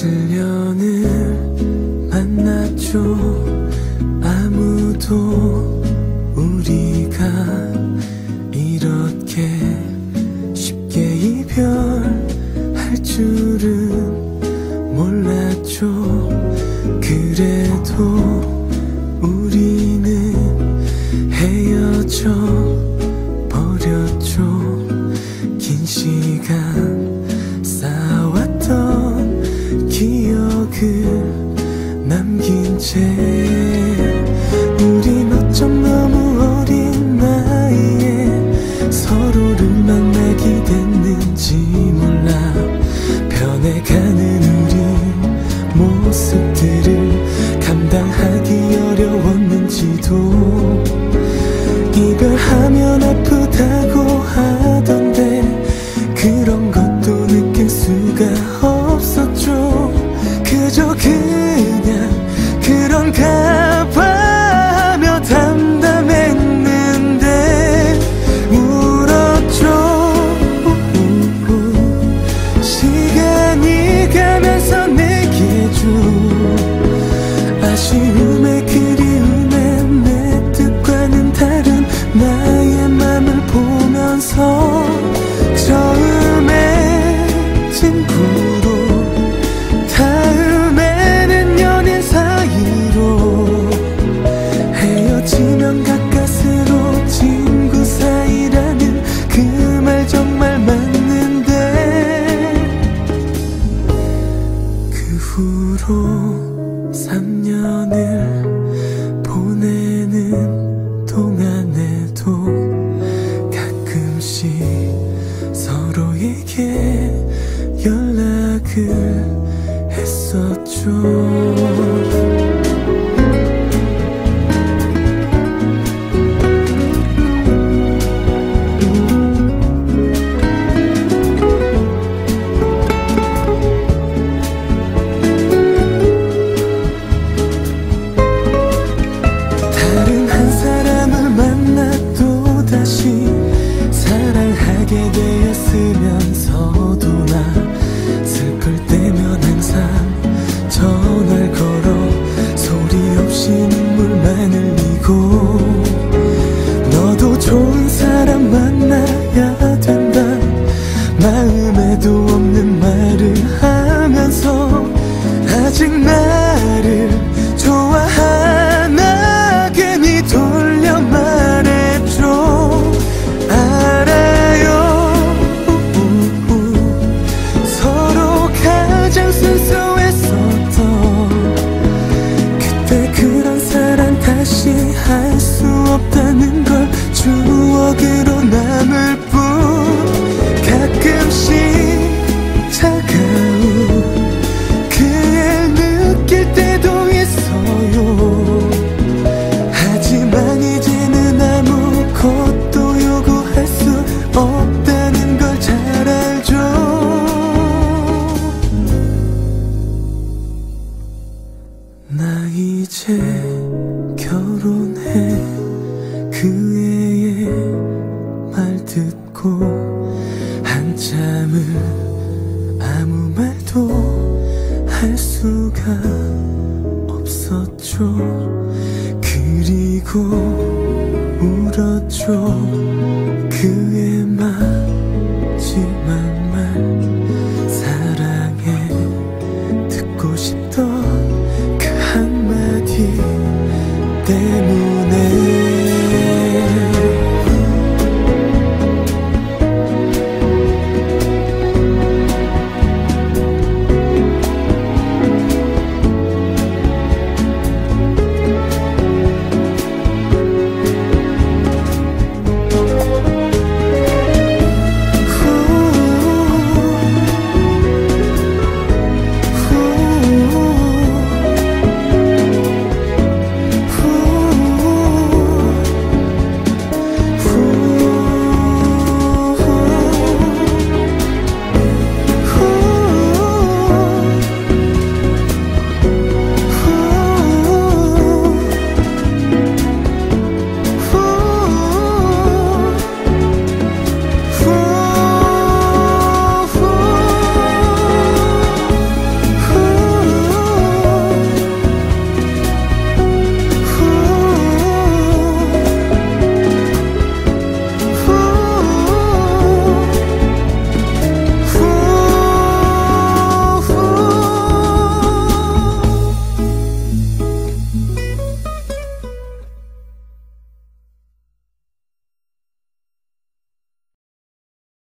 7년을 만났죠. 아무도 우리가 이렇게 쉽게 이별할 줄은 몰랐죠. 그래도 우리는 헤어져 버렸죠. 긴 시간 쌓아왔던 기억을 남긴 채 우린 어쩜 너무 어린 나이에 서로를 만나게 됐는지 몰라. 변해가는 우리 모습들을 감당하기 어려웠는지도. 이별하면 아프다고 하던데 그런 것도 느낄 수가 없었죠. 그저 그냥 그런가 봐 하며 담담했는데 울었죠. 시간이 가면서 내게 준 아쉬움에 그리움에 내 뜻과는 다른 나의 맘을 보면서 처음에 친구로 다음에는 연인 사이로 헤어지면 가까스로 친구 사이라는 그 말 정말 맞는데. 그 후로 3년을 보내는 동안에도 가끔씩 서로에게 연락을 했었죠. 되었으면서도 나 슬플 때면 항상 전화를 걸어 소리 없이 눈물만 흘리고 너도 좋은 사람 만나야 된다 마음에도 없는 말을 하면서 아직 나를 좋아하나 괜히 돌려 말했죠. 가장 순수했었던 그때 그런 사랑 다시 할 수 없다는 걸 추억으로 남을 뿐. 가끔씩 차가운 그애 느낄 때도 있어요. 하지만 이제는 아무것도 요구할 수 없다는 걸 잘 알죠. 나 이제 결혼해. 그 애의 말 듣고 한참을 아무 말도 할 수가 없었죠. 그리고 울었죠. 그의 마지막 말 사랑해 듣고 싶던 한마디 때문에